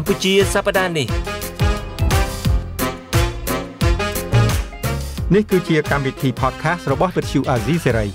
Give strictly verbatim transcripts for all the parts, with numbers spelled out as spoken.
ពុជាសប្តាហ៍នេះនេះគឺជាកម្មវិធី podcast របស់ Vuthu Azizi Serai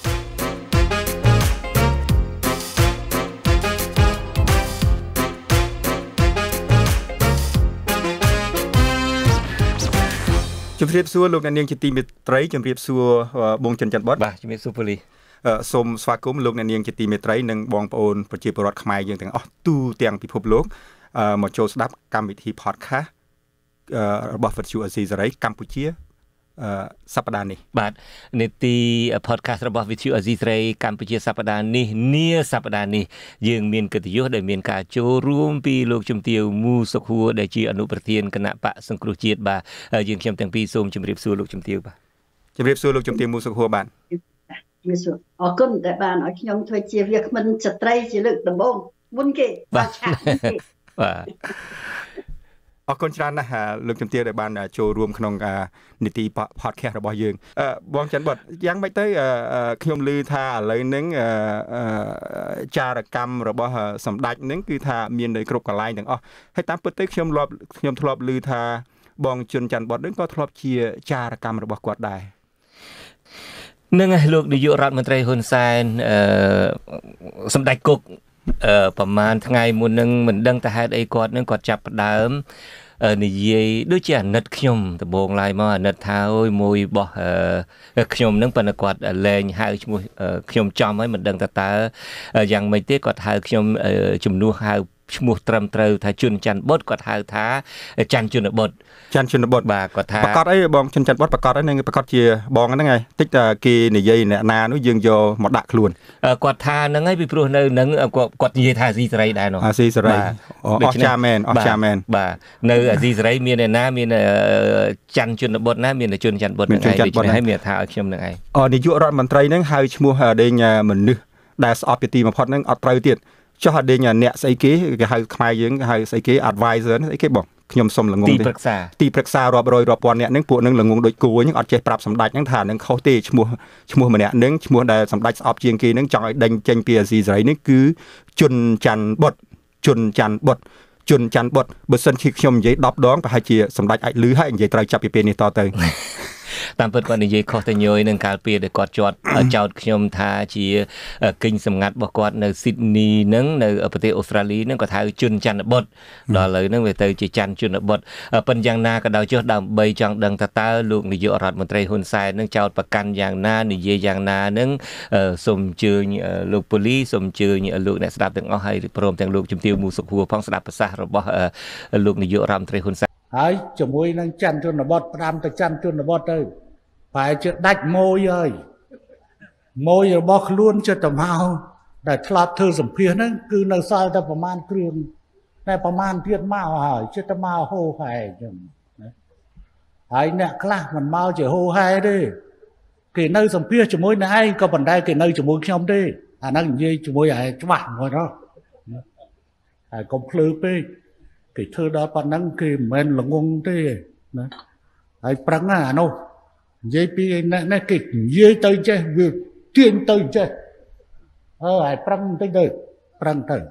ជំរាបសួរលោកអ្នកនាងជាទីមេត្រីជំរាបសួរបងចិនច័ន្ទបុតបាទជំរាបសួរពូលីសូមស្វាគមន៍លោកអ្នកនាងជាទីមេត្រីនិងបងប្អូនប្រជាពលរដ្ឋខ្មែរយើងទាំងអស់ទូទាំងពិភពលោកមកចូលស្ដាប់កម្មវិធី podcast របស់ Vuthu Azizi Serai កម្ពុជាសប្តាហ៍នេះបាទនីតិ podcast របស់ Vuthu Azizi Serai កម្ពុជាសប្តាហ៍នេះនាសប្តាហ៍នេះយើងមានកិត្តិយសដែលមានការចូលរួមពីលោកជំទាវមូសុខួរដែលជាអនុប្រធានគណៈបកសង្គ្រោះជាតិបាទយើងខ្ញុំទាំងពីរសូមជម្រាបសួរលោកជំទាវបាទជម្រាបសួរលោកជំទាវមូសុខួរបាទជំរាបសួរអរគុណដែលបានឲ្យខ្ញុំធ្វើជាវាគ្មិនស្ត្រីជាលើកដំបូងមុនគេបាទបាទអរគុណច្រើនណាស់លោកជំទាវដែលបានចូលរួមក្នុងនីតិ podcast របស់យើងបងច័ន្ទបុតយ៉ាងម៉េចទៅខ្ញុំឮថាឥឡូវហ្នឹងចារកម្មរបស់សម្ដេចហ្នឹងគឺថាមាននៅគ្រប់កន្លែងទាំងអស់ហើយតាមពិតទៅខ្ញុំធ្លាប់ខ្ញុំធ្លាប់ឮថាបងជុនច័ន្ទបុតហ្នឹងក៏ធ្លាប់ជាចារកម្មរបស់គាត់ដែរនឹងឯលោកនាយករដ្ឋមន្ត្រីហ៊ុនសែនអឺសម្ដេចគុកអឺប្រហែលថ្ងៃមុននឹងមិនដឹងទៅហេតុអីគាត់នឹងគាត់ចាប់ផ្ដើមនិយាយដូចជាអាណិតខ្ញុំដំបងឡាយមកអាណិតថាអើយមួយបោះខ្ញុំនឹងប៉ុន្តែគាត់លែងហៅឈ្មោះខ្ញុំចំហើយមិនដឹងតើតើយ៉ាងម៉េចទេគាត់ហៅខ្ញុំជំនួសហៅឈ្មោះត្រឹមត្រូវថាជុនច័ន្ទបុតគាត់ហៅថាច័ន្ទជុនបុតច័ន្ទជុនបុតបាទគាត់ថាប្រកាសអីបងជុនច័ន្ទបុតប្រកាសអីនឹងប្រកាសជាបងហ្នឹងហើយតិចតែគេនិយាយអ្នកណានោះយើងយកមកដាក់ខ្លួនគាត់ថាហ្នឹងហើយពីព្រោះនៅហ្នឹងគាត់និយាយថាអាស៊ីសេរីដែរនោះអាស៊ីសេរីអស់ចាមែនអស់ចាមែនបាទនៅអាស៊ីសេរីមានអ្នកណាមានច័ន្ទជុនបុតណាមានជុនច័ន្ទបុតហ្នឹងឯងដូច្នេះហើយមានថាឲ្យខ្ញុំហ្នឹងឯងអូនាយករដ្ឋមន្ត្រីហ្នឹងហៅឈ្មោះដេញមនុស្សដែលស្អប់ជាទីបំផុតហ្នឹងអត់ត្រូវទៀតចុះអត់ដេញអ្នកស្អីគេគេហៅខ្មែរយើងហៅស្អីគេ advisor ស្អីគេបងខ្ញុំសុំល្ងងទីប្រឹក្សាទីប្រឹក្សារាប់រយរាប់ពាន់អ្នកហ្នឹងពួកហ្នឹងល្ងងដូចគួរហ្នឹងអត់ចេះប្រាប់សម្ដេចហ្នឹងថានឹងខុសទេឈ្មោះឈ្មោះម្នាក់ហ្នឹងឈ្មោះដែលសម្ដេចស្អប់ជាងគេហ្នឹងចង់ឲ្យដេញចេញពីអាស៊ីសេរីនេះគឺជុនច័ន្ទបុតជុនច័ន្ទបុតជុនច័ន្ទបុតបើសិនជាខ្ញុំនិយាយដប់ដងប្រហែលជាសម្ដេចអាចលឺហើយនិយាយត្រូវចាប់ពីពេលនេះតទៅតាមពិតគាត់និយាយខុសទៅញយនឹងកាលពីដែលគាត់ជាប់ចោតខ្ញុំថាជាគិញសម្ងាត់របស់គាត់នៅស៊ីដនីហ្នឹងនៅប្រទេសអូស្ត្រាលីហ្នឹងគាត់ហៅជុនច័ន្ទបុតដល់ឥឡូវហ្នឹងវាទៅជាច័ន្ទជុនបុតប៉ុន្តែយ៉ាងណាក៏ដោយចុះដើម្បីចង់ដឹងថាតើលោកនាយករដ្ឋមន្ត្រីហ៊ុនសែនហ្នឹងចោតប្រកាន់យ៉ាងណានិយាយយ៉ាងណាហ្នឹងសូមអញ្ជើញលោកប៉ូលីសសូមអញ្ជើញលោកអ្នកស្ដាប់ទាំងអស់ហើយព្រមទាំងលោកជំទាវមូសុខួរផងស្ដាប់ប្រសាសន៍របស់លោកនាយករដ្ឋមន្ត្រីហ៊ុនសែនហើយជាមួយនឹងច័ន្ទជុនបុតផ្ដាំទៅច័ន្ទជុនបុតទៅប្រហែលជាដាច់ម៉ួយហើយម៉ួយរបស់ខ្លួនចិត្តទៅមកដែលធ្លាប់ធ្វើសម្ភារហ្នឹងគឺនៅសល់តែប្រមាណគ្រឿងតែប្រមាណទៀតមកហើយចិត្តទៅមកហូរហែអញ្ចឹងណាហើយអ្នកខ្លះមិនមកជាហូរហែទេគេនៅសម្ភារជាមួយនឹងឯងក៏ប៉ុន្តែគេនៅជាមួយខ្ញុំទេអាហ្នឹងនិយាយជាមួយឯងច្បាស់មកដល់ហើយកុំភ្លឺពេកគេធ្វើដល់ប៉ុណ្ណឹងគេមិនមែនល្ងងទេណាហើយប្រឹងណាអានោះនិយាយពីនេះគេនិយាយទៅចេះវាទាញទៅចេះអើហើយប្រឹងបន្តិចទៅប្រឹងទៅ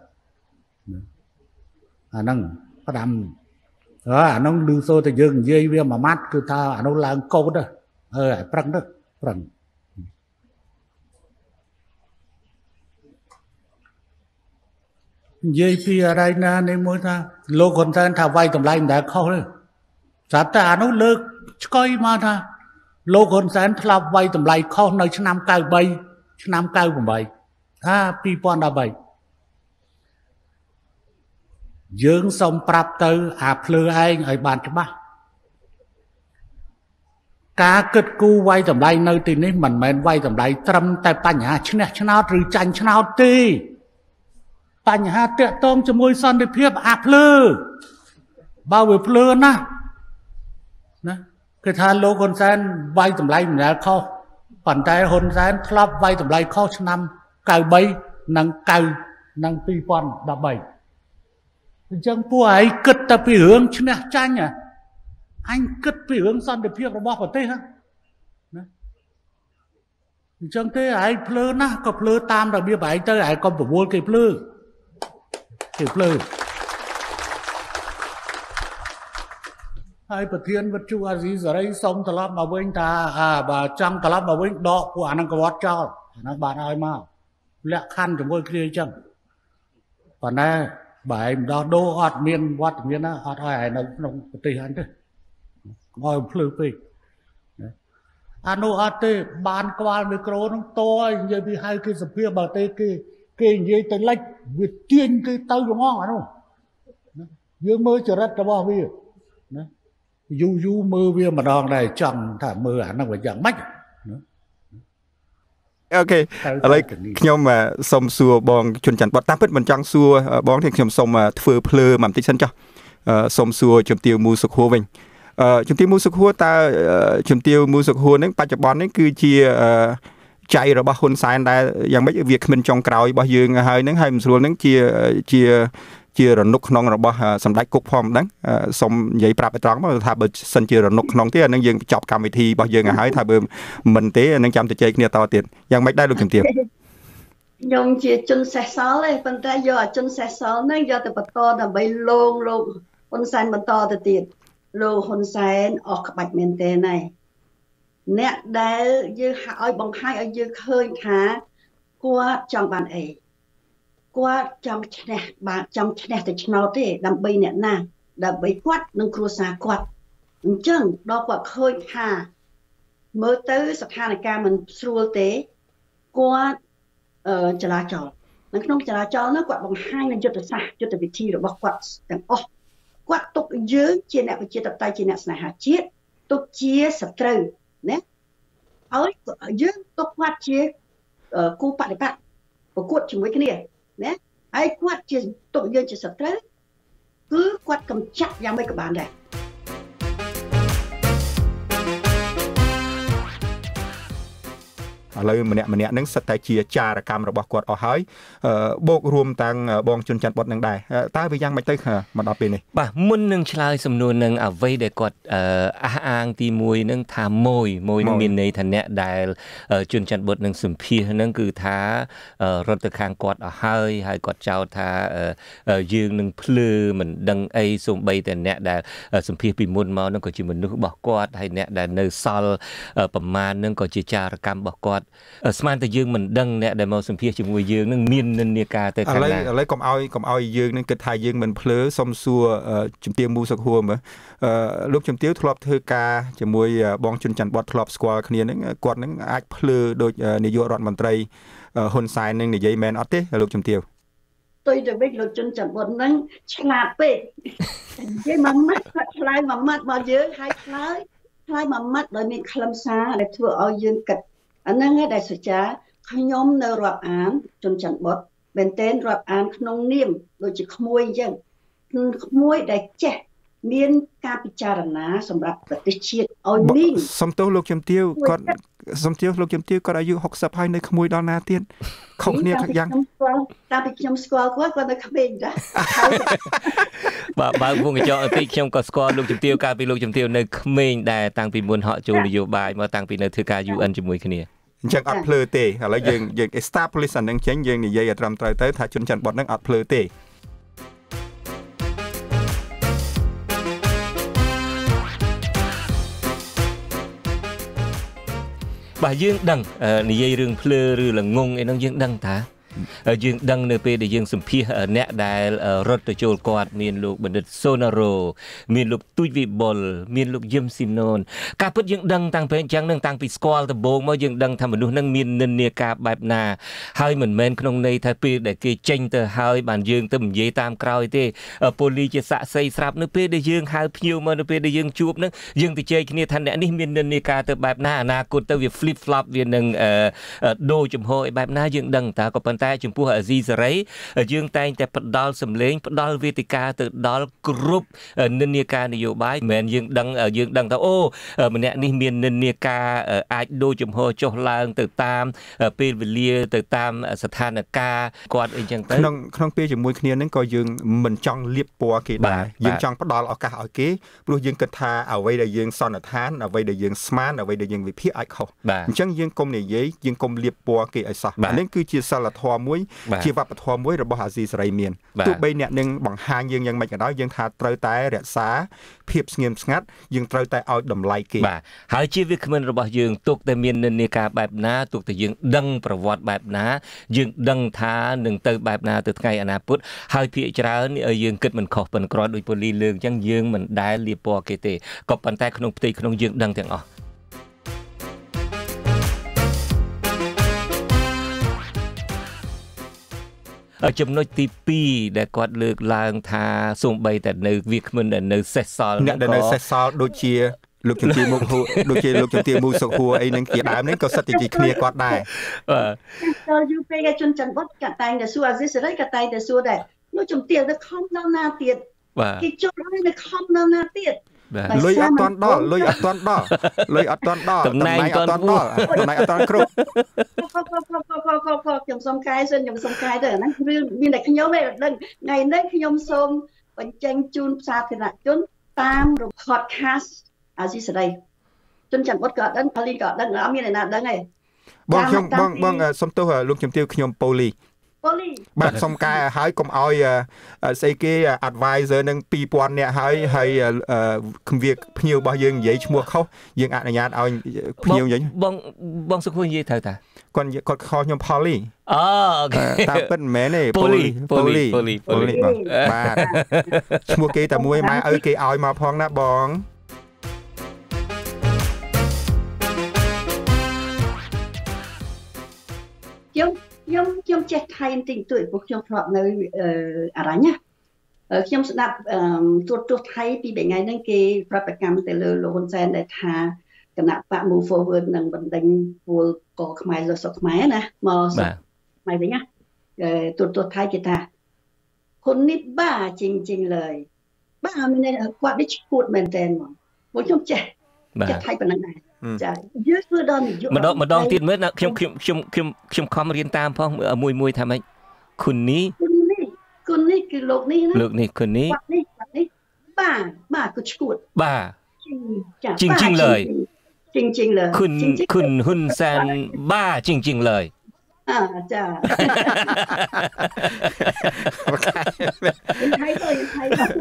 អាហ្នឹងផ្ដាំអើអាហ្នឹងឮសូរតែយើងនិយាយវាមួយម៉ាត់គឺថាអានោះឡើងកោតអើហើយប្រឹងទៅប្រឹងនិយាយពីอะไรណានេះមួយថាលោកហ៊ុនសែនថាវាយតម្លៃមិនដែលខុសទេស្រាប់តែអានោះលើកឆ្កុយមកថាលោកហ៊ុនសែនធ្លាប់វាយតម្លៃខុសនៅឆ្នាំ九បីឆ្នាំ九八ថាពីរពាន់ដប់បីយើងសូមប្រាប់ទៅអាភ្លើឯងឲ្យបានច្បាស់ការគិតគូរវាយតម្លៃនៅទីនេះមិនមែនវាយតម្លៃត្រឹមតែបញ្ហាឈ្នះឆ្នោតឬចាញ់ឆ្នោតទេបញ្ហាតាក់ទងជាមួយសន្តិភាពអាភ្លើបើវាភ្លើណាណាគឺថាលោកហ៊ុនសែនវាយតម្លៃមិនដែលខុសប៉ុន្តែហ៊ុនសែនធ្លាប់វាយតម្លៃខុសឆ្នាំ九បីនិង9និងពីរពាន់ដប់បីអញ្ចឹងពួកឯងគិតតែពីរឿងឈ្នះចាញ់អញគិតពីរឿងសន្តិភាពរបស់ប្រទេសណាអញ្ចឹងទេឯងភ្លើណាស់ក៏ភ្លើតាមរបៀបឯងទៅឯងក៏ប្រមូលគេភ្លើគេភ្លើ hai bậc thiên vật chu a di giờ đây xong tờ lấp mà vinh ta à và trong tờ lấp mà vinh đọ của anh có vót cho nó bạn ai mà lẽ khăn chúng tôi kia chăng còn này bài đó đô ọt miên vót miên á ọt ai nó nó tì hắn chứ ngồi phơi phơi anh nói ọt tê bàn qua micro nó to như bị hai cái sập phía bờ tê cái cái như tới lách việt tiên cái tao giống ngon à đâu dương mơ chờ rất là bao nhiêu du du mơ viên mà đòn này chồng thả mơ ảnh nó phải chẳng mách ok lấy nhom mà sông xua bong chun chăn bọt tam pít mình trăng xua bong thì nhom sông mà phơi phơi mầm tích sân cho sông xua chấm tiêu mua sục hua mình chấm tiêu mua sục hua ta chấm tiêu mua sục hua nấy ba chục bón nấy cứ chia chạy rồi bao hôn sai đâyอย่างmấy việc mình trong cào bao dương hơi nấy hai mình luôn nấy chia chia chia rồi nút non rồi bao sầm đáy cục phong đấy xong vậy prap trắng mà thà bờ sân chia rồi nút non thế nên dương chọc cam thì bao dương hơi thà bờ mình thế nên chăm tự chơi kia to tiềnอย่างmấy đây được kiếm tiền nhung chia chân xe sáu này phần tay giờ chân xe sáu này giờ từ bờ to là bay lông lông hôn sai bờ to từ tiền lô hôn sai ở các bạch miền tây này nè đây như hỏi bằng hai ở như khơi khá qua trong bàn ấy qua trong nè bạn trong nè từ nào thế đầm bay nè na đầm bay quát nâng cua xa quát chừng đó quạt khơi khá mới tới sập hai này ca mình xua tế qua ờ chả lá tròn nó không chả lá tròn nó quạt bằng hai là chút là xa chút là vị trí rồi bọc quạt đằng ô quạt tục dưới trên này phải chia tập tay trên này này hạt chiết tục chia sập trừ nè ở dưới tục quạt chia cô bạn bạn và quạt chỉ mấy cái này nè ai quạt chia tục dưới chia sập trừ cứ quạt cầm chắc ra mấy các bạn này lời mình nè mình nè nâng sạch tại chia trà cam rồi bọc quạt ở hơi bốc rùm tăng bong chun chăn bọt nâng đài ta với giang mấy tới mà đọc bên này bà muốn nâng chai sầm nôn nâng ở vây để quạt á ang ti mùi nâng thả môi môi nâng miền này thành nè đài chun chăn bọt nâng sầm phi nâng cứ thả rốt từ khang quạt ở hơi hay quạt trao thả dương nâng phư mình đăng ấy xung bayแต่nè đài sầm phi bị muôn máu nâng có chỉ mình nước bọt quạt hay nè đài nơi sol bẩm man nâng có chỉ trà cam bọt quạtสมัยแต่ยืงมันดังเนี่ยได้มาสัมผัสจมูกยืงนั่งมีนนั่นเนี่ยกาแต่ขนาดอะไรอะไรก็เอาก็เอายืงนั่งกระทายยืงมันเพลือสมซัวจุ่มเตี้ยมูสักหัวมั้ยลูกจุ่มเตี้ยทลอบเธอกาจมูกบองจุนจันบอดทลอบสควอគ្នានឹងគាត់នឹងអាចភ្លឺដោយនាយករដ្ឋមន្ត្រីហ៊ុនសែននឹងនិយាយមែនអត់ទេលោកจุ่มเตี้ย tôi được biếtលោកจุនจันបត់នឹងឆ្លាតពេកនិយាយមួយម៉ាត់គាត់ឆ្លើយមួយម៉ាត់មកយើងហើយឆ្លើយឆ្លើយមួយម៉ាត់ដោយមានខ្លឹមសារដែលធ្វើឲ្យយើងគិតអាហ្នឹងឯងដែលសុចាខ្ញុំនៅរាប់អានជន់ច័ន្ទបុត្រមែនទែនរាប់អានក្នុងនាមដូចជាក្មួយអញ្ចឹងក្មួយដែលចេះមានការពិចារណាសម្រាប់ប្រទេសជាតិឲ្យមានសំទោសលោកជំទាវគាត់សំទោសលោកជំទាវគាត់អាយុหกสิบហើយនៅក្មួយដល់ណាទៀតខុសគ្នាយ៉ាងតាពីខ្ញុំស្គាល់គាត់គាត់នៅក្មេងដែរបើបើវងកញ្ចក់ពីខ្ញុំក៏ស្គាល់លោកជំទាវកាលពីលោកជំទាវនៅក្មេងដែរតាំងពីមុនហក់ចូលនយោបាយមកតាំងពីនៅធ្វើការ ยู เอ็น ជាមួយគ្នាអញ្ចឹងអត់ភ្លើទេឥឡូវយើងយើង establish អានឹងចេញយើងនិយាយឲ្យត្រឹមត្រូវទៅថាជនច័ន្ទបុត្រនឹងអត់ភ្លើទេបើយើងដឹងនិយាយរឿងភ្លើឬល្ងងអីហ្នឹងយើងដឹងតាយើងដឹងនៅពេលដែលយើងសម្ភាសអ្នកដែលរត់ទៅចូលគាត់មានលោកបណ្ឌិតសូណារ៉ូមានលោកទូចវិបុលមានលោកយឹមស៊ីណូនការពិតយើងដឹងតាំងពីអញ្ចឹងនឹងតាំងពីស្គាល់ដំបូងមកយើងដឹងថាមនុស្សនឹងមាននិន្នាការបែបណាហើយមិនមែនក្នុងន័យថាពេលដែលគេចេញទៅហើយបានយើងទៅនិយាយតាមក្រោយទេពូលីជាសាក់សីស្រាប់នៅពេលដែលយើងហៅភ្ញៀវមកនៅពេលដែលយើងជួបនឹងយើងទៅជែកគ្នាថាអ្នកនេះមាននិន្នាការទៅបែបណាអនាគតទៅវា flip flop វានឹងដូរចំហឲ្យបែបណាយើងដឹងតាក៏ប៉ុន្តែចំពោះអាស៊ីសេរីយើងតែងតែផ្ដល់សម្លេងផ្ដល់វេទិកាទៅដល់គ្រប់និន្នាការនយោបាយមិនមែនយើងដឹងយើងដឹងថាអូម្នាក់នេះមាននិន្នាការអាចដូរចំហចុះឡើងទៅតាមពេលវេលាទៅតាមស្ថានភាពគាត់អីចឹងទៅក្នុងក្នុងពេលជាមួយគ្នានឹងក៏យើងមិនចង់លៀបពណ៌គេដែរយើងចង់ផ្ដល់ឱកាសឲ្យគេព្រោះយើងគិតថាអ្វីដែលយើងសន្និដ្ឋានអ្វីដែលយើងស្មានអ្វីដែលយើងវិភាគអាចខុសអញ្ចឹងយើងកុំនិយាយយើងកុំលៀបពណ៌គេឲ្យសោះនេះគឺជាសិលធម៌ម៌មួយជាវប្បធម៌មួយរបស់អាស៊ីសេរីមានទោះបីអ្នកនឹងបង្ហាញយើងយ៉ាងម៉េចក៏ដោយយើងថាត្រូវតែរក្សាភាពស្ងៀមស្ងាត់យើងត្រូវតែឲ្យតម្លៃគេបាទហើយជាវាគ្មិនរបស់យើងទុកតែមាននិន្នាការបែបណាទុកតែយើងដឹងប្រវត្តិបែបណាយើងដឹងថានឹងទៅបែបណាទៅថ្ងៃអនាគតហើយភាគច្រើនយើងគិតមិនខុសប៉ុន្តែគ្រាន់ដោយពូលីលើកអញ្ចឹងយើងមិនដែលលាពណ៌គេទេក៏ប៉ុន្តែក្នុងផ្ទៃក្នុងយើងដឹងទាំងអស់ចំណុចទីពីរដែលគាត់លើកឡើងថាសូម្បីតែនៅវាគ្មិនដែលនៅសេសសល់អ្នកដែលនៅសេសសល់ដូចជាលោកជំទាវមុខហួរដូចជាលោកជំទាវមូសុខហួរអីនឹងជាដើមនេះក៏សិតតែជាគ្នាគាត់ដែរបាទចូលយូពេកជនច័ន្ទបុតក៏តែងតែសួរអាស៊ីសេរីក៏តែងតែសួរដែរលោកជំទាវទៅខំដល់ណាទៀតគេចូលហើយនៅខំដល់ណាទៀតលុយអត់តាន់ដល់លុយអត់តាន់ដល់លុយអត់តាន់ដល់តំណែងអត់តាន់ដល់តំណែងអត់តាន់គ្រប់ខ្ញុំសុំកាយសិនខ្ញុំសុំកាយទៅអាហ្នឹងគឺមានតែខ្ញុំឯងដឹងថ្ងៃនេះខ្ញុំសូមបញ្ចេញជូនសាធារណជនតាមរ podcast អាស៊ីសេរីជនច័ន្ទបុតក៏អត់ដឹងផលីក៏អត់ដឹងអត់មានអ្នកណាដឹងទេបងខ្ញុំបងបងសុំទោសលោកជំទាវខ្ញុំប៉ូលីប៉ូលីបាទសុំកែហើយកុំឲ្យស្អីគេ advisor នឹងពីរពាន់នាក់ហើយហើយគម្រាមភ្ញៀវរបស់យើងនិយាយឈ្មោះខុសយើងអនុញ្ញាតឲ្យភ្ញៀវវិញបងបងសុខនិយាយត្រូវតាគាត់គាត់ខុសខ្ញុំផលីអូអូខេតាមពិតមិនមែនទេប៉ូលីប៉ូលីប៉ូលីប៉ូលីបាទឈ្មោះគេតែមួយម៉ែឪគេឲ្យមកផងណាបងខ្ញុំខ្ញុំខ្ញុំចេះថៃបន្តិចបន្តួចព្រោះខ្ញុំធ្លាប់នៅអរញ្ញណាខ្ញុំស្ដាប់ទូរទស្សន៍ថៃពីថ្ងៃហ្នឹងគេប្រតិកម្មទៅលើលោកហ៊ុនសែនដែលថាគណៈបក Move Forward នឹងបណ្ដេញពលកខ្មែរលើសុខខ្មែរណាមកខ្មែរវិញណាទូរទស្សន៍ថៃគេថាคนនេះบ้าจริงๆเลยบ้าមានគាត់នេះឈួតមែនតើមកព្រោះខ្ញុំចេះចេះថៃប៉ុណ្ណឹងដែរចាយើងធ្វើដល់នយោបាយម្ដងម្ដងទៀតមើលខ្ញុំខ្ញុំខ្ញុំខ្ញុំខ្ញុំខំរៀនតាមផងមួយមួយថាម៉េចគុណនេះគុណនេះគឺលោកនេះណាលោកនេះគុណនេះគាត់នេះគាត់នេះបាទបាទគឺឈួតបាទจริงๆเลยจริงๆเลยคุณคุณហ៊ុនសែនบ้าจริงๆเลยអើចាថៃទៅថៃទៅ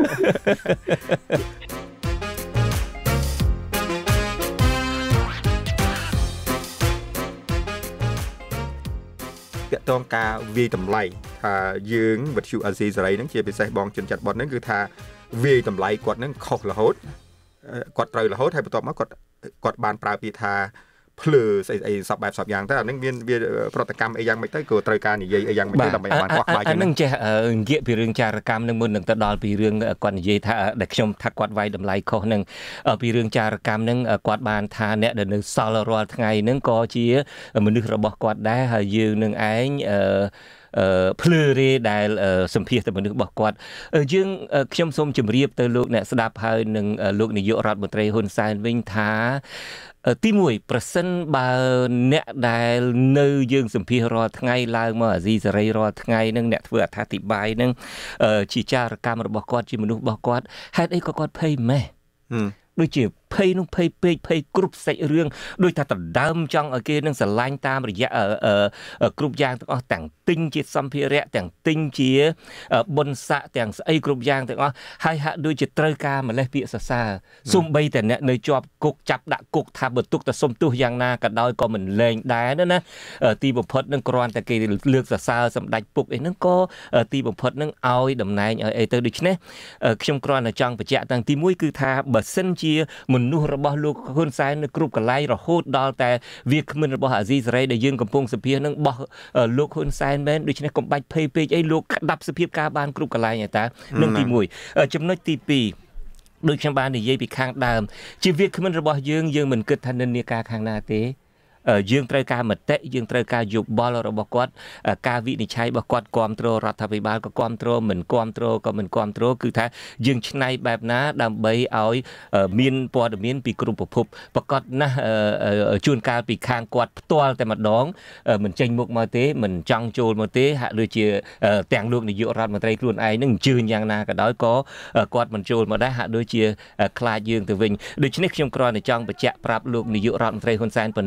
តងការវាយតម្លៃថាយើងវិទ្យុអាស៊ីសេរីហ្នឹងជាពិសេសបងជនចាត់បត់ហ្នឹងគឺថាវាយតម្លៃគាត់ហ្នឹងខុសរហូតគាត់ត្រូវរហូតហើយបន្ទាប់មកគាត់គាត់បានប្រើពាក្យថាភ្លឺស្អីស្អីសពបែបសពយ៉ាងទៅអានឹងមានវាប្រតិកម្មអីយ៉ាងម៉េចទៅក៏ត្រូវការនិយាយអីយ៉ាងម៉េចទៅដើម្បីបានខ្វះខ្វាយអានឹងចេះនិយាយពីរឿងចារកម្មនឹងមុននឹងទៅដល់ពីរឿងគាត់និយាយថាដែលខ្ញុំថាគាត់វាយតម្លៃខុសនឹងពីរឿងចារកម្មនឹងគាត់បានថាអ្នកដែលនៅសល់រាល់ថ្ងៃនឹងក៏ជាមនុស្សរបស់គាត់ដែរហើយយើងនឹងឯងអឺភ្លឺរេដែលសម្ភាសទៅមនុស្សរបស់គាត់យើងខ្ញុំសូមជម្រាបទៅលោកអ្នកស្ដាប់ហើយនឹងលោកនាយករដ្ឋមន្ត្រីហ៊ុនសែនវិញថាទីមួយប្រសិនបើអ្នកដែលនៅយើងសម្ភាសរាល់ថ្ងៃឡើងមកអាស៊ីសេរីរាល់ថ្ងៃនឹងអ្នកធ្វើអត្ថាធិប្បាយនឹងជាចារកម្មរបស់គាត់ជាមនុស្សរបស់គាត់ហេតុអីក៏គាត់ភ័យម៉េះដូចជាភ័យនោះភ័យពេកភ័យគ្រប់សាច់រឿងដូចថាដណ្ដើមចង់ឲ្យគេនឹងស្រឡាញ់តាមរយៈគ្រប់យ៉ាងទាំងអស់ទាំងទិញជាសម្ភារៈទាំងទិញជាបុណ្យស័ក្តិទាំងស្អីគ្រប់យ៉ាងទាំងអស់ហើយហាក់ដូចជាត្រូវការម្លេះពាក្យសរសើរសូម្បីតែអ្នកនៅជាប់គុកចាប់ដាក់គុកថាបើទុកតែសុំទោសយ៉ាងណាក៏ដោយក៏មិនលែងដែរណាទីបំផុតនឹងគ្រាន់តែគេលើកសរសើរសម្ដេចពុកអីហ្នឹងក៏ទីបំផុតនឹងឲ្យតំណែងឲ្យអីទៅដូច្នេះខ្ញុំគ្រាន់តែចង់បញ្ជាក់តាំងទីមួយគឺថាបើសិនជាមនុស្សរបស់លោកហ៊ុនសែននៅគ្រប់កន្លែងរហូតដល់តែវាគ្មិនរបស់អាស៊ីសេរីដែលយើងកំពុងសភានឹងបោះលោកហ៊ុនសែនមែនដូច្នេះកុំបាច់ភ័យពេកអីលោកក្តាប់សភាពការបានគ្រប់កន្លែងតានឹងទីមួយចំណុចទីពីរដូចខ្ញុំបាននិយាយពីខាងដើមជាវាគ្មិនរបស់យើងយើងមិនគិតថានិន្នាការខាងណាទេយើងត្រូវការមតិយើងត្រូវការយោបល់របស់គាត់ការវិនិច្ឆ័យរបស់គាត់គ្រប់គ្រងរដ្ឋាភិបាលក៏គ្រប់គ្រងមិនគ្រប់គ្រងក៏មិនគ្រប់គ្រងគឺថាយើងឆ្នៃបែបណាដើម្បីឲ្យមានព័ត៌មានពីគ្រប់ប្រភពប្រកាសណាស់ជួនកាលពីខាងគាត់ផ្ទាល់តែម្ដងមិនចេញមុខមកទេមិនចង់ចូលមកទេហាក់ដូចជាទាំងលោកនាយករដ្ឋមន្ត្រីខ្លួនឯងនឹងអញ្ជើញយ៉ាងណាក៏ដោយក៏គាត់មិនចូលមកដែរហាក់ដូចជាខ្លាចយើងទៅវិញដូច្នេះខ្ញុំគ្រាន់តែចង់បញ្ជាក់ប្រាប់លោកនាយករដ្ឋមន្ត្រីហ៊ុនសែនប៉ុណ្ណឹងយើង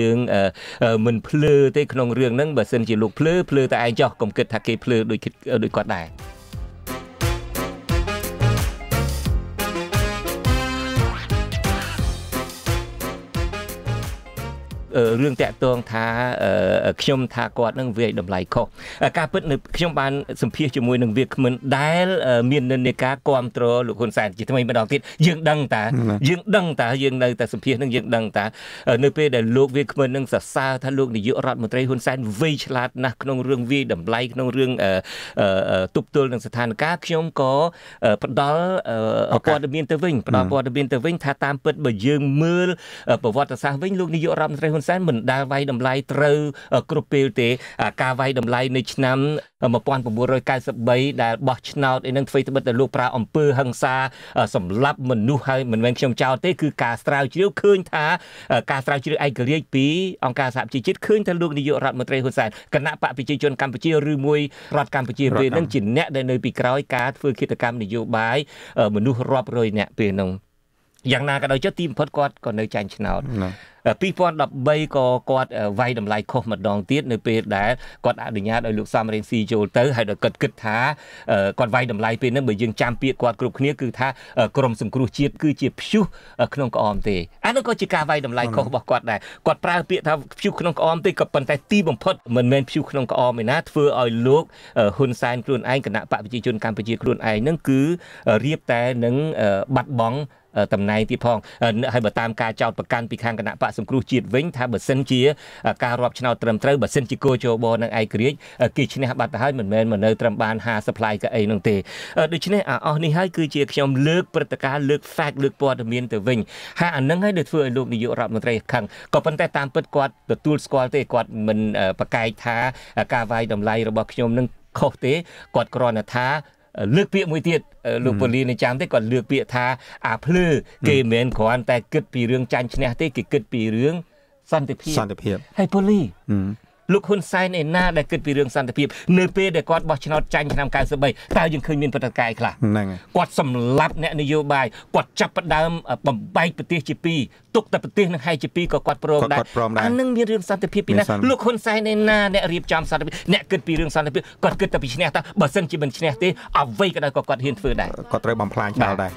យើងមិនភ្លឺទេក្នុងរឿងហ្នឹងបើសិនជាលោកភ្លឺភ្លឺតែឯងចោះកុំគិតថាគេភ្លឺដូចដូចគាត់ដែររឿងតាក់ទងថាខ្ញុំថាគាត់នឹងវាយតម្លៃខុសការពិតនៅខ្ញុំបានសម្ភាសជាមួយនឹងវាគ្មិនដែលមាននិន្នាការគ្រប់គ្រងលោកហ៊ុនសែនជាថ្មីម្ដងទៀតយើងដឹងតាយើងដឹងតាយើងនៅតែសម្ភាសនឹងយើងដឹងតានៅពេលដែលលោកវាគ្មិននឹងសរសើរថាលោកនាយករដ្ឋមន្ត្រីហ៊ុនសែនវៃឆ្លាតណាស់ក្នុងរឿងវាយតម្លៃក្នុងរឿងទប់ទល់នឹងស្ថានភាពខ្ញុំក៏ផ្ដល់ព័ត៌មានទៅវិញផ្ដល់ព័ត៌មានទៅវិញថាតាមពិតបើយើងមើលប្រវត្តិសាស្ត្រវិញលោកនាយករដ្ឋមន្ត្រីហ៊ុនសែនមិនដែលវាយតម្លៃត្រូវគ្រប់ពេលទេការវាយតម្លៃនៅឆ្នាំmột nghìn chín trăm chín mươi baដែលបោះឆ្នោតឯនឹងធ្វើត្បិតតែលោកប្រើអំពើហិង្សាសម្លាប់មនុស្សហើយមិនមែនខ្ញុំចោទទេគឺការស្រាវជ្រាវឃើញថាការស្រាវជ្រាវឯករាជ្យពីអង្គការសហប្រជាជាតិឃើញថាលោកនាយករដ្ឋមន្ត្រីហ៊ុនសែនគណៈបកប្រជាជនកម្ពុជាឬមួយរដ្ឋកម្ពុជាពេលហ្នឹងជាអ្នកដែលនៅពីក្រោយការធ្វើគិតកម្មនយោបាយមនុស្សរាប់រយនាក់ពេលហ្នឹងយ៉ាងណាក៏ដោយចុះទីបំផុតគាត់ក៏នៅចាញ់ឆ្នោតពីរពាន់ដប់បីក៏គាត់វាយតម្លៃខុសម្ដងទៀតនៅពេលដែលគាត់អនុញ្ញាតឲ្យលោកសំរងស៊ីចូលទៅហើយដល់គាត់គិតថាគាត់វាយតម្លៃពេលហ្នឹងបើយើងចាំពាក្យគាត់គ្រប់គ្នាគឺថាក្រមសង្គ្រោះជាតិគឺជាព្យុះក្នុងក្អមទេអានោះក៏ជាការវាយតម្លៃខុសរបស់គាត់ដែរគាត់ប្រើពាក្យថាព្យុះក្នុងក្អមទេក៏ប៉ុន្តែទីបំផុតមិនមែនព្យុះក្នុងក្អមឯណាធ្វើឲ្យលោកហ៊ុនសែនខ្លួនឯងគណៈបកប្រជាជនកម្ពុជាខ្លួនឯងហ្នឹងគឺរៀបតែនឹងបាត់បង់តំណែងទៀតផងហើយបើតាមការចោទប្រកាន់ពីខាងគណៈបកសង្គ្រោះជាតិវិញថាបើសិនជាការរាប់ឆ្នោតត្រឹមត្រូវបើសិនជាគោជបនឹងឯករាជ្យគេឈ្នះបាត់ទៅហើយមិនមែនមកនៅត្រឹមបានห้า supply ក៏អីនោះទេដូច្នេះអស់នេះហើយគឺជាខ្ញុំលើកព្រឹត្តិការណ៍លើក fact លើកព័ត៌មានទៅវិញហើយអានឹងហើយដែលធ្វើឲ្យលោកនាយករដ្ឋមន្ត្រីខឹងក៏ប៉ុន្តែតាមពិតគាត់ទទួលស្គាល់ទេគាត់មិនប្រកែកថាការវាយតម្លៃរបស់ខ្ញុំនឹងខុសទេគាត់គ្រាន់តែថាលើកពាក្យមួយទៀតលោកប៉ូលីសនៅចាំទេគាត់លើកពាក្យថាអាភ្លឺគេមិនមែនគ្រាន់តែគិតពីរឿងចាញ់ឈ្នះទេគេគិតពីរឿងសន្តិភាពសន្តិភាពហើយប៉ូលីសលោកហ៊ុនសែនឯណាដែលគិតពីរឿងសន្តិភាពនៅពេលដែលគាត់បោះឆ្នោតចាញ់ឆ្នាំ九十三តើយើងឃើញមានព្រឹត្តិការណ៍ខ្លះហ្នឹងគាត់សម្លាប់អ្នកនយោបាយគាត់ចាប់ផ្ដើមបំបែកប្រទេសជាពីរទុកតែប្រទេសនឹងហើយជាពីរក៏គាត់ព្រមដែរអានឹងមានរឿងសន្តិភាពពីណាលោកហ៊ុនសែនឯណាអ្នករៀបចំសន្តិភាពអ្នកគិតពីរឿងសន្តិភាពគាត់គិតតែពីឈ្នះតើបើសិនជាមិនឈ្នះទេអ្វីក៏ដោយក៏គាត់ហ៊ានធ្វើដែរគាត់ត្រូវបំផ្លាញចោលដែរ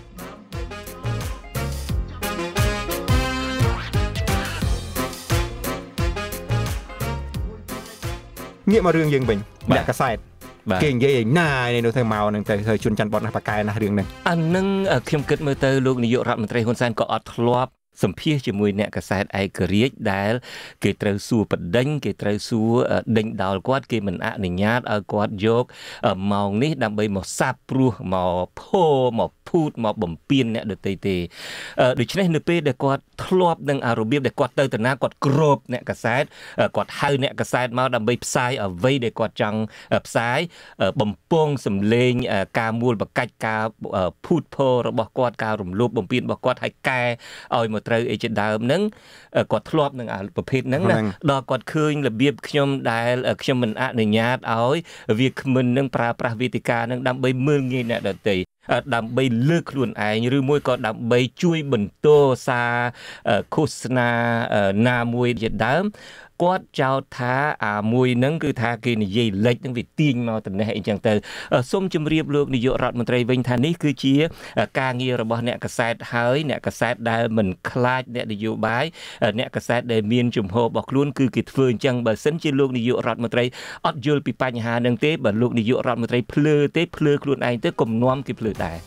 ងាកមករឿងយើងវិញអ្នកកសែតគេនិយាយឯណានេះនោះទៅមកនឹងទៅទៅជន់ច័ន្ទបតណាស់បកែណាស់រឿងហ្នឹងអានឹងខ្ញុំគិតមើលទៅលោកនាយករដ្ឋមន្ត្រីហ៊ុនសែនក៏អត់ធ្លាប់សម្ភាសជាមួយអ្នកកសែតឯករាជ្យដែលគេត្រូវសួរបដិញគេត្រូវសួរដេញដោលគាត់គេមិនអនុញ្ញាតឲ្យគាត់យកម៉ោងនេះដើម្បីមកសាបព្រោះមកផោមកភូតមកបំពេញអ្នកដទៃទេដូច្នេះនៅពេលដែលគាត់ធ្លាប់នឹងរបៀបដែលគាត់ទៅតាណាគាត់គ្របអ្នកកសែតគាត់ហៅអ្នកកសែតមកដើម្បីផ្សាយអ្វីដែលគាត់ចង់ផ្សាយបំពងសម្លេងការមូលបកាច់ការភូតផោរបស់គាត់ការរំលោភបំពានរបស់គាត់ឲ្យកែឲ្យមកត្រូវអីជាដើមហ្នឹងគាត់ធ្លាប់នឹងប្រភេទហ្នឹងណាដល់គាត់ឃើញរបៀបខ្ញុំដែលខ្ញុំមិនអនុញ្ញាតឲ្យវាគ្មិននឹងប្រើប្រាស់វេទិកាហ្នឹងដើម្បីមើលងាយអ្នកដទៃដើម្បីលើកខ្លួនឯងឬមួយក៏ដើម្បីជួយបន្តសារឃោសនាណាមួយជាដើមគាត់ចោទថាអាមួយហ្នឹងគឺថាគេនិយាយលេចហ្នឹងវាទាញមកតំណេះអីចឹងទៅសូមជម្រាបលោកនាយករដ្ឋមន្ត្រីវិញថានេះគឺជាការងាររបស់អ្នកកសែតហើយអ្នកកសែតដែលមិនខ្លាចអ្នកនយោបាយអ្នកកសែតដែលមានជំហររបស់ខ្លួនគឺគេធ្វើអញ្ចឹងបើសិនជាលោកនាយករដ្ឋមន្ត្រីអត់យល់ពីបញ្ហាហ្នឹងទេបើលោកនាយករដ្ឋមន្ត្រីភ្លើទេភ្លើខ្លួនឯងទៅកុំនាំគេភ្លើដែរ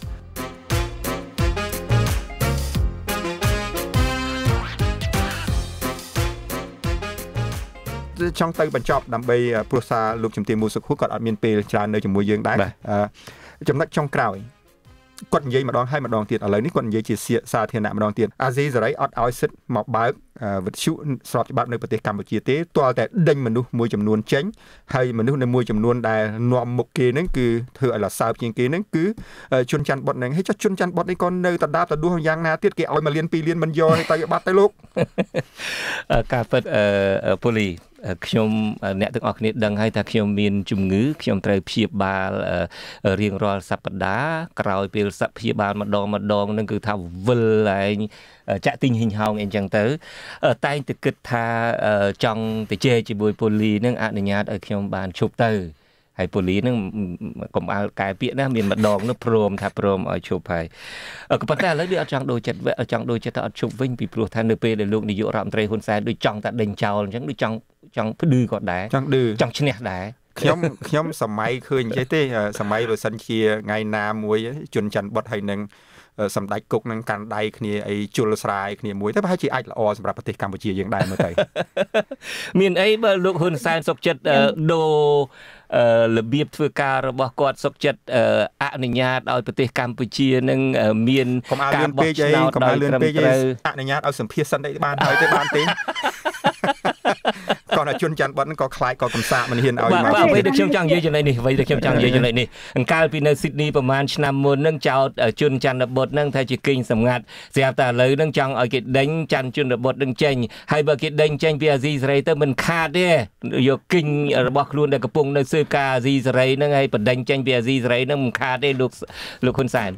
ចង់ទៅបញ្ចប់ដើម្បីព្រោះសារលោកជំទាវ មូសុខួរគាត់អត់មានពេលច្រើននៅជាមួយយើងដែរចំណុចចុងក្រោយគាត់និយាយម្ដងហើយម្ដងទៀតឥឡូវនេះគាត់និយាយជាសាធារណៈម្ដងទៀតអាស៊ីសេរីអត់ឲ្យសិទ្ធមកបើកវិទ្យុស្របច្បាប់នៅប្រទេសកម្ពុជាទេទាល់តែដេញមនុស្សមួយចំនួនចេញហើយមនុស្សនៅមួយចំនួនដែលនាំមុខគេហ្នឹងគឺធ្វើឲ្យឡាសើបជាងគេហ្នឹងគឺជន់ច័ន្ទបុតហ្នឹងហើយចុះជន់ច័ន្ទបុតនេះក៏នៅតដាបតដួសយ៉ាងណាទៀតគេឲ្យមួយលានពីរលានមិនយកទៅបាត់ទៅលោកការពិតពូលីខ្ញុំអ្នកទាំងអស់គ្នាដឹងហើយថាខ្ញុំមានជំងឺខ្ញុំត្រូវព្យាបាលរៀងរាល់សប្តាហ៍ក្រោយពេលសព្យាបាលម្ដងម្ដងហ្នឹងគឺថាវិលឯងចាក់ទិញហ៊ីងហោងអីចឹងទៅតែងតែគិតថាចង់ទៅជេរជាមួយប៉ូលីនឹងអនុញ្ញាតឲ្យខ្ញុំបានឈប់ទៅហើយប៉ូលីនឹងកុំអាលកែពាក្យណាមានម្ដងនោះព្រមថាព្រមឲ្យឈប់ហើយក៏ប៉ុន្តែឥឡូវវាអត់ចង់ដូរចិត្តចង់ដូរចិត្តទៅអត់ឈប់វិញពីព្រោះថានៅពេលដែលលោកនាយករដ្ឋមន្ត្រីហ៊ុនសែនដូចចង់តែដេញចោលអញ្ចឹងដូចចង់ចង់ផ្ដឺក៏ដែរចង់ឌឺចង់ឈ្នះដែរខ្ញុំខ្ញុំសម័យឃើញអញ្ចឹងទេសម័យបើសិនជាថ្ងៃណាមួយជន់ច័ន្ទបុតហើយនឹងសម្ដេចគុកនឹងកាន់ដៃគ្នាអីជុលស្រាយគ្នាមួយទៅប្រហែលជាអាចល្អសម្រាប់ប្រទេសកម្ពុជាយើងដែរមើលទៅមានអីបើលោកហ៊ុនសែនសុកចិត្តដូររបៀបធ្វើការរបស់គាត់សុកចិត្តអនុញ្ញាតឲ្យប្រទេសកម្ពុជានឹងមានការបោះឆ្នោតដោយត្រឹមត្រូវអនុញ្ញាតឲ្យសម្ភាសសិនអីបានហើយទេបានទេគាត់ជន់ច័ន្ទបុតក៏ខ្លាចក៏កំសាកមិនហ៊ានឲ្យមកអ្វីដែលខ្ញុំចង់និយាយចំណុចនេះអ្វីដែលខ្ញុំចង់និយាយចំណុចនេះអង្កាលពីនៅស៊ីដនីប្រហែលឆ្នាំមុននឹងចោតជន់ច័ន្ទបុតនឹងថាជាគិញសម្ងាត់ស្រាប់តែឥឡូវនឹងចង់ឲ្យគេដេញច័ន្ទជន់បុតនឹងចេញហើយបើគេដេញចេញពីអាស៊ីសេរីទៅមិនខាតទេយកគិញរបស់ខ្លួនដែលកំពុងនៅស៊ើបការអាស៊ីសេរីនឹងហើយបណ្ដេញចេញពីអាស៊ីសេរីនឹងមិនខាតទេលោកលោកហ៊ុនសែន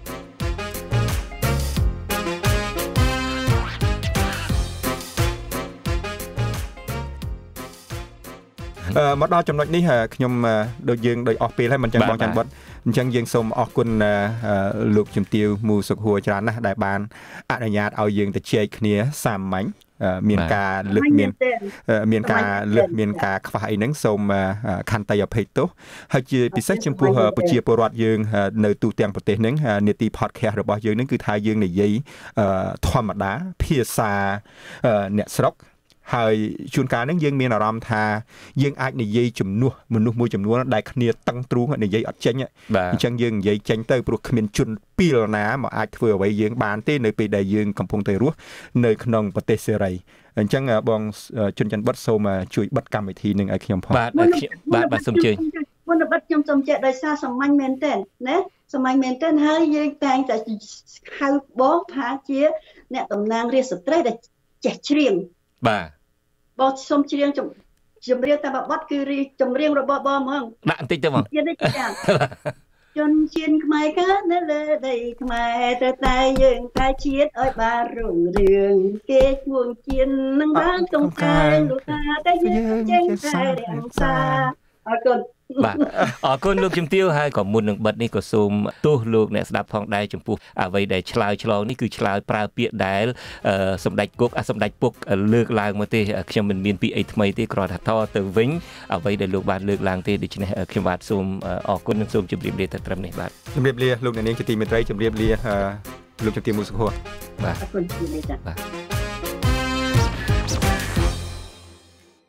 មកដល់ចំណុចនេះខ្ញុំដូចយើងដូចអស់ពេលហើយមិនចឹងបងច័ន្ទបុតអញ្ចឹងយើងសូមអរគុណលោកជំទាវមូសុខហួរច្រើនណាស់ដែលបានអនុញ្ញាតឲ្យយើងទៅជែកគ្នាសាមញ្ញមានការលើកមានមានការលើកមានការខ្វះអីហ្នឹងសូមខន្តីអភ័យទោសហើយជាពិសេសចំពោះប្រជាពលរដ្ឋយើងនៅទូទាំងប្រទេសហ្នឹងនីតិ podcast របស់យើងហ្នឹងគឺថាយើងនិយាយធម្មតាភាសាអ្នកស្រុកហើយជួនកាលហ្នឹងយើងមានអារម្មណ៍ថាយើងអាចនិយាយជំនួសមនុស្សមួយចំនួនដែលគ្នាតឹងទ្រូងនិយាយអត់ចេញអញ្ចឹងយើងនិយាយចេញទៅព្រោះគ្មានជនពីលណាមកអាចធ្វើអ្វីយើងបានទេនៅពេលដែលយើងកំពុងតែរស់នៅក្នុងប្រទេសសេរីអញ្ចឹងបងជន់ច័ន្ទបុតសូមជួយបិទកម្មវិធីនឹងឲ្យខ្ញុំផងបាទបាទបាទសូមជើញមុនបិទខ្ញុំសូមជែកដោយសារសាមញ្ញមែនទែនណាសាមញ្ញមែនទែនហើយយើងតែងតែហៅបងថាជាអ្នកតំណាងរាស្ត្រស្ត្រីដែលចេះច្រៀងបាទបងសូមច្រៀងចម្រៀងតែមួយបទគឺចម្រៀងរបស់បងហ្មងដាក់បន្តិចទៅហ្មងទៀតនេះចាជនជាតិខ្មែរកើតនៅលើដីខ្មែរតែតែយើងតែជាតិឲ្យបានរុងរឿងគេឈ្មោះជាតិនឹងបានក្នុងការលោកថាតែយើងចេញតែរាំសាអរគុណបាទអរគុណលោកជំទាវហើយក៏មុននឹងបិទនេះក៏សូមទោសលោកអ្នកស្ដាប់ផងដែរចំពោះអ្វីដែលឆ្លើយឆ្លងនេះគឺឆ្លើយប្រើពាក្យដែលសម្ដេចគុកអាសម្ដេចពុកលើកឡើងមកទេខ្ញុំមិនមានពាក្យអីថ្មីទេគ្រាន់តែថតទៅវិញអ្វីដែលលោកបានលើកឡើងទេដូច្នេះខ្ញុំបាទសូមអរគុណនិងសូមជម្រាបលាទៅត្រឹមនេះបាទជម្រាបលាលោកអ្នកនាងជាទីមេត្រីជម្រាបលាលោកជំទាវមូសុខហួរបាទអរគុណជម្រាបលាបាទ